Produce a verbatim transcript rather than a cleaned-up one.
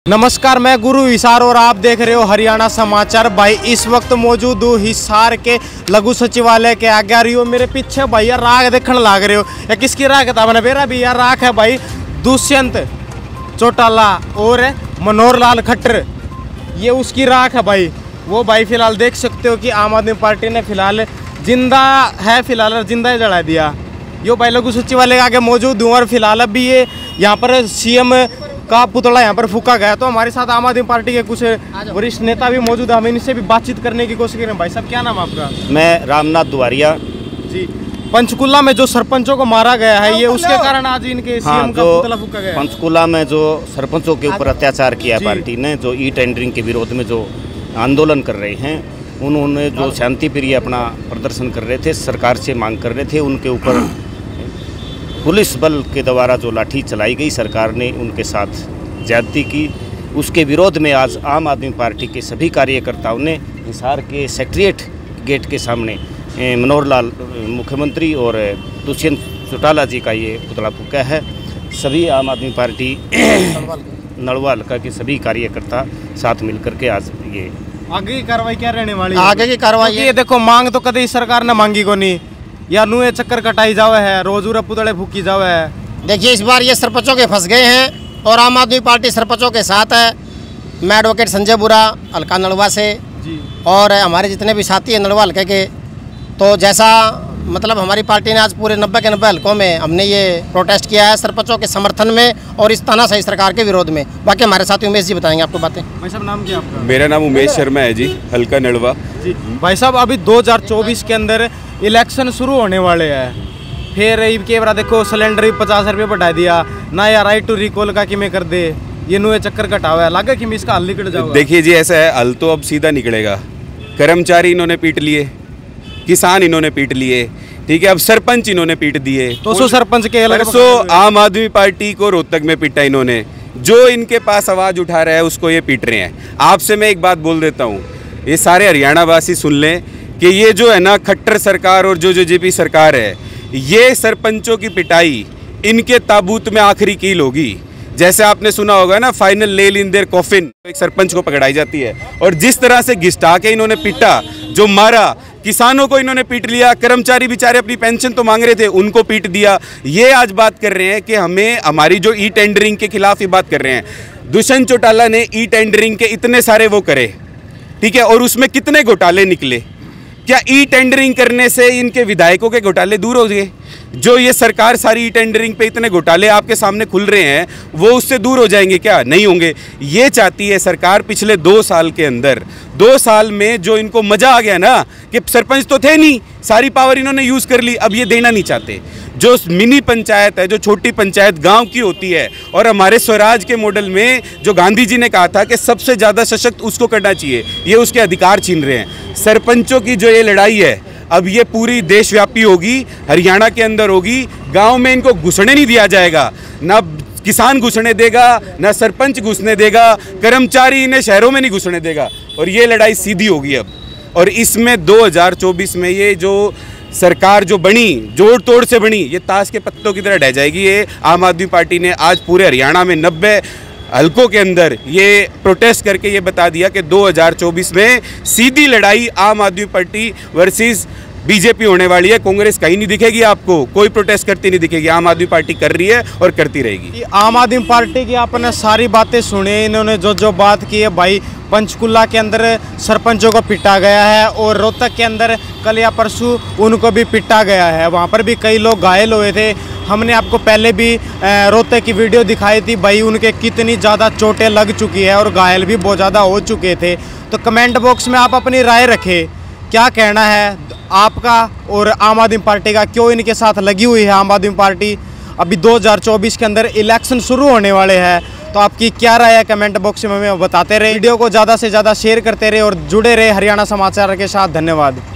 नमस्कार, मैं गुरु हिसार और आप देख रहे हो हरियाणा समाचार। भाई इस वक्त मौजूद हूँ हिसार के लघु सचिवालय के आगे। आ रही हो मेरे पीछे भाई यार राख देखने लग रहे हो। या किसकी राख है? मैंने बेरा भी यार राख है भाई दुष्यंत चौटाला और मनोहर लाल खट्टर, ये उसकी राख है भाई। वो भाई फिलहाल देख सकते हो कि आम आदमी पार्टी ने फिलहाल जिंदा है, फिलहाल जिंदा ही जला दिया। यो भाई लघु सचिवालय के आगे मौजूद हूँ और फिलहाल अभी ये यहाँ पर सीएम का पुतला यहाँ पर फूका गया। तो हमारे साथ आम आदमी पार्टी के कुछ वरिष्ठ नेता भी मौजूद है, हम इनसे भी बातचीत करने की कोशिश करें। भाई साहब क्या नाम आपका? मैं रामनाथ दुआरिया जी। पंचकुला में जो सरपंचों को मारा गया है, ये उसके कारण आज इनके सीएम हाँ, का पुतला फूका गया। पंचकुला में जो सरपंचों के ऊपर अत्याचार किया है पार्टी ने, जो ई टेंडरिंग के विरोध में जो आंदोलन कर रहे हैं, उन्होंने जो शांति प्रिय अपना प्रदर्शन कर रहे थे, सरकार से मांग कर रहे थे, उनके ऊपर पुलिस बल के द्वारा जो लाठी चलाई गई, सरकार ने उनके साथ ज्यादती की। उसके विरोध में आज आम आदमी पार्टी के सभी कार्यकर्ताओं ने हिसार के सेक्रेटरिएट गेट के सामने मनोहर लाल मुख्यमंत्री और दुष्यंत चौटाला जी का ये पुतला फूका है। सभी आम आदमी पार्टी नड़वा हल्का के सभी कार्यकर्ता साथ मिलकर के आज ये आगे की कार्रवाई क्या रहने वाली है? आगे की कार्रवाई ये देखो, मांग तो कभी सरकार ने मांगी को नहीं, या नुए चक्कर कटाई जावे है, रोजूरा पुतले फूकी जावे है। देखिए, इस बार ये सरपंचों के फंस गए हैं और आम आदमी पार्टी सरपंचों के साथ है। मैं एडवोकेट संजय बुरा हल्का नड़वा से जी, और हमारे जितने भी साथी हैं नड़वा हल्के के, तो जैसा मतलब हमारी पार्टी ने आज पूरे नब्बे के नब्बे हल्कों में हमने ये प्रोटेस्ट किया है सरपंचों के समर्थन में और इस तानाशाही सरकार के विरोध में। बाकी हमारे साथी उमेश जी बताएंगे आपको बातें। भाई साहब नाम क्या आपका? मेरा नाम उमेश शर्मा है जी, हल्का नड़वा जी। भाई साहब अभी दो हज़ार चौबीस के अंदर इलेक्शन शुरू होने वाले हैं, फिर के बार देखो सिलेंडर भी पचास रुपये बढ़ा दिया ना, या राइट टू रिकॉल का कि मैं कर दे, ये नुए चक्कर कटावा है, लगा कि मैं इसका हल निकल जाऊंगा। देखिए जी, ऐसा है, हल तो अब सीधा निकलेगा। कर्मचारी इन्होंने पीट लिए, किसान इन्होंने पीट लिए, ठीक है, अब सरपंच इन्होंने पीट दिए। तो सो सरपंच के परसों आम आदमी पार्टी को रोहतक में पीटा इन्होंने। जो इनके पास आवाज उठा रहा है उसको ये पीट रहे हैं। आपसे मैं एक बात बोल देता हूँ, ये सारे हरियाणा वासी सुन लें कि ये जो है ना खट्टर सरकार और जो जो जेपी सरकार है, ये सरपंचों की पिटाई इनके ताबूत में आखिरी कील होगी। जैसे आपने सुना होगा ना, final nail in their coffin, एक सरपंच को पकड़ाई जाती है। और जिस तरह से घिसटा के इन्होंने पीटा, जो मारा, किसानों को इन्होंने पीट लिया, कर्मचारी बेचारे अपनी पेंशन तो मांग रहे थे उनको पीट दिया। ये आज बात कर रहे हैं कि हमें हमारी जो ई टेंडरिंग के खिलाफ ये बात कर रहे हैं। दुष्यंत चौटाला ने ई टेंडरिंग के इतने सारे वो करे, ठीक है, और उसमें कितने घोटाले निकले। क्या ई टेंडरिंग करने से इनके विधायकों के घोटाले दूर हो गए? जो ये सरकार सारी ई टेंडरिंग पे इतने घोटाले आपके सामने खुल रहे हैं, वो उससे दूर हो जाएंगे क्या? नहीं होंगे। ये चाहती है सरकार पिछले दो साल के अंदर, दो साल में जो इनको मजा आ गया ना कि सरपंच तो थे नहीं, सारी पावर इन्होंने यूज कर ली, अब ये देना नहीं चाहते। जो मिनी पंचायत है, जो छोटी पंचायत गांव की होती है, और हमारे स्वराज के मॉडल में जो गांधी जी ने कहा था कि सबसे ज़्यादा सशक्त उसको करना चाहिए, ये उसके अधिकार छीन रहे हैं। सरपंचों की जो ये लड़ाई है, अब ये पूरी देशव्यापी होगी, हरियाणा के अंदर होगी। गांव में इनको घुसने नहीं दिया जाएगा, ना किसान घुसने देगा, ना सरपंच घुसने देगा, कर्मचारी इन्हें शहरों में नहीं घुसने देगा, और ये लड़ाई सीधी होगी अब। और इसमें दो हज़ार चौबीस में ये जो सरकार जो बनी, जोड़ तोड़ से बनी, ये ताश के पत्तों की तरह ढह जाएगी। ये आम आदमी पार्टी ने आज पूरे हरियाणा में नब्बे हल्कों के अंदर ये प्रोटेस्ट करके ये बता दिया कि दो हज़ार चौबीस में सीधी लड़ाई आम आदमी पार्टी वर्सेस बीजेपी होने वाली है। कांग्रेस कहीं नहीं दिखेगी आपको, कोई प्रोटेस्ट करती नहीं दिखेगी, आम आदमी पार्टी कर रही है और करती रहेगी। आम आदमी पार्टी की आपने सारी बातें सुनी, इन्होंने जो जो बात की है भाई, पंचकुला के अंदर सरपंचों को पिटा गया है और रोहतक के अंदर कल या परसों उनको भी पिटा गया है, वहाँ पर भी कई लोग घायल हुए थे। हमने आपको पहले भी रोहतक की वीडियो दिखाई थी भाई, उनके कितनी ज़्यादा चोटें लग चुकी है और घायल भी बहुत ज़्यादा हो चुके थे। तो कमेंट बॉक्स में आप अपनी राय रखें, क्या कहना है आपका और आम आदमी पार्टी का, क्यों इनके साथ लगी हुई है आम आदमी पार्टी। अभी दो हज़ार चौबीस के अंदर इलेक्शन शुरू होने वाले हैं, तो आपकी क्या राय है कमेंट बॉक्स में हमें बताते रहे। वीडियो को ज़्यादा से ज़्यादा शेयर करते रहे और जुड़े रहे हरियाणा समाचार के साथ। धन्यवाद।